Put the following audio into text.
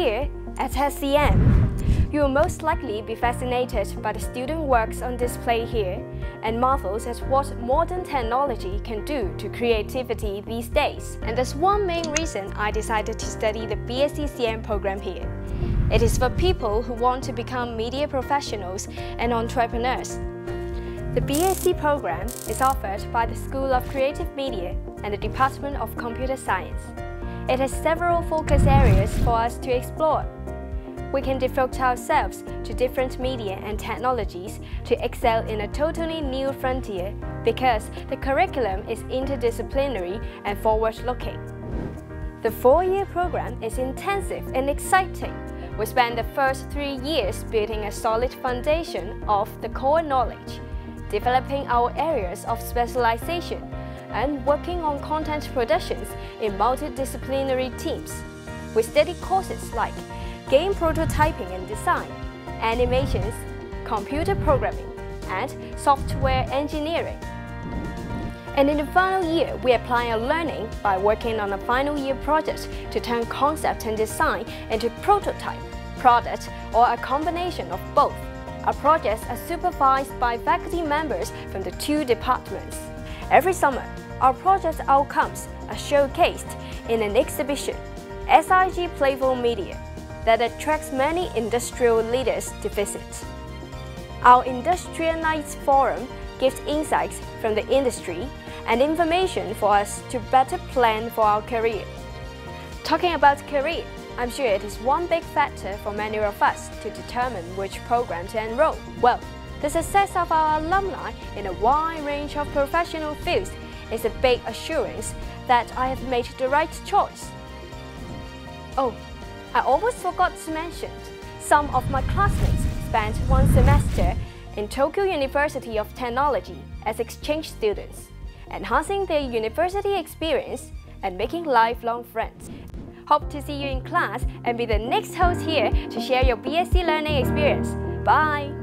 Here at SCM, you will most likely be fascinated by the student works on display here and marvels at what modern technology can do to creativity these days. And that's one main reason I decided to study the BScCM program here. It is for people who want to become media professionals and entrepreneurs. The BSc program is offered by the School of Creative Media and the Department of Computer Science. It has several focus areas for us to explore. We can devote ourselves to different media and technologies to excel in a totally new frontier because the curriculum is interdisciplinary and forward-looking. The 4-year program is intensive and exciting. We spend the first 3 years building a solid foundation of the core knowledge, developing our areas of specialization, and working on content productions in multidisciplinary teams. We study courses like game prototyping and design, animations, computer programming, and software engineering. And in the final year, we apply our learning by working on a final year project to turn concept and design into prototype, product, or a combination of both. Our projects are supervised by faculty members from the 2 departments. Every summer, our project outcomes are showcased in an exhibition, SIG Playful Media, that attracts many industrial leaders to visit. Our Industrial Nights Forum gives insights from the industry and information for us to better plan for our career. Talking about career, I'm sure it is one big factor for many of us to determine which program to enroll. Well, the success of our alumni in a wide range of professional fields is a big assurance that I have made the right choice. Oh, I almost forgot to mention, some of my classmates spent 1 semester in Tokyo University of Technology as exchange students, enhancing their university experience and making lifelong friends. Hope to see you in class and be the next host here to share your BSc learning experience. Bye!